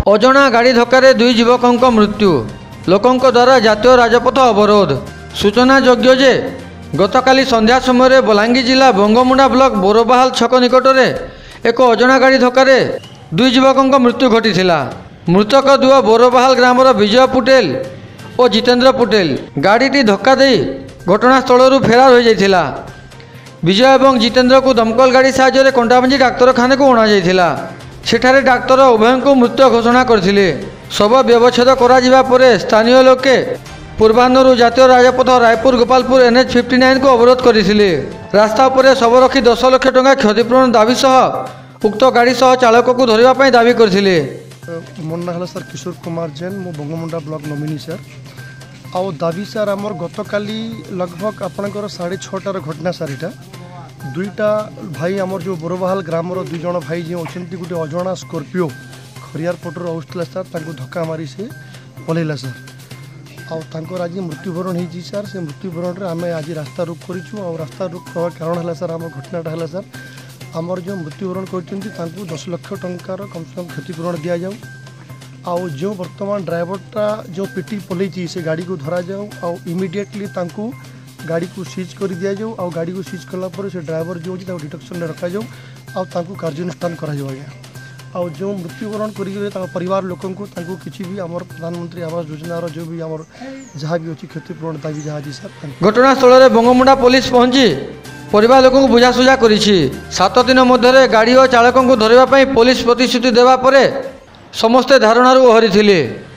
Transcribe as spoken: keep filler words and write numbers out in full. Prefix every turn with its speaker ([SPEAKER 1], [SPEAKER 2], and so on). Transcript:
[SPEAKER 1] अजणा गाड़ी धक्का दुई युवकों मृत्यु लोकों द्वारा जातीय राजपथ अवरोध। सूचनायोग्य जे गतकाली संध्या समय बलांगीर जिला बंगमुंडा ब्लॉक बोरबाहाल छक निकट में एक अजणा गाड़ी धक्का दुई युवकों मृत्यु घटी। मृतक दुआ बोरबाहाल ग्रामर विजय पुटेल और जितेंद्र पुटेल। गाड़ी धक्का दे घटनास्थल फेरार हो जाता। विजय और जितेंद्र को दमकल गाड़ी साहाय्य कंटाबांजी डाक्तखाना को अणाଯାଇଥିଲା। सेठारे डाक्तर उभय को मृत घोषणा करथिले। शव व्यवच्छेद करा परे स्थानीय लोके पूर्वाह्न जातीय राजपथ Raipur Gopalpur N H fifty nine को अवरोध करथिले। रास्ता उपरे शव रखी दस लाख टंका क्षतिपूरण दाबी सह उक्त गाड़ी सह चालक को धरिबा पई दाबी करथिले।
[SPEAKER 2] मोर ना हला सर किशोर कुमार जैन, मो बंगमुंडा ब्लॉक नोमिनी सर। आउ दाबी सर आमर गतकाली लगभग आपणकर साढ़े छटार घटना सर। इटा दुईटा भाई आमर जो बोरबाहाल ग्रामर दुई जन भाई जो अच्छा गोटे अजणा स्कॉर्पियो खरियार पटर आउला सर तांको धक्का मारी से पलैला सर। आउर आज मृत्युवरण होती सर। से मृत्युवरण आम आज रास्ता रोक करूँ। रास्ता रोक करवा कारण है सर आम घटनाटा है सर आमर जो मृत्युवरण कर दस लाख टंकार कम से कम क्षतिपूरण दि जाऊ। आउ जो बर्तमान ड्राइवरटा जो पिटी पलैची से गाड़ी को धरा जाऊ। आउ इमिडिएटली तांको गाड़ी को सीज कर दि जाऊ। आउ गाड़ी को सीज कलापर से ड्राइवर जो अच्छे डिटेक्शन रखा जाऊ। आउ तांको कार्यानुष्ठान करा जाऊ आज्ञा। आउ जो मृत्युवरण कर परिवार लोकों को तांको किसी भी आमर प्रधानमंत्री आवास योजना जो भी आमर जहाँ भी अच्छी क्षतिपूरण दाबी जहाँ जी सर।
[SPEAKER 1] घटनास्थल में बंगमुंडा पुलिस पहुंची परिवार लोकों को बुझासुझा करिछि। सात दिन मध्य गाड़ी और चालकों को धरिबा पई पुलिस प्रतिश्रुति देवा परे समस्ते धारणारू ओहरी थिले।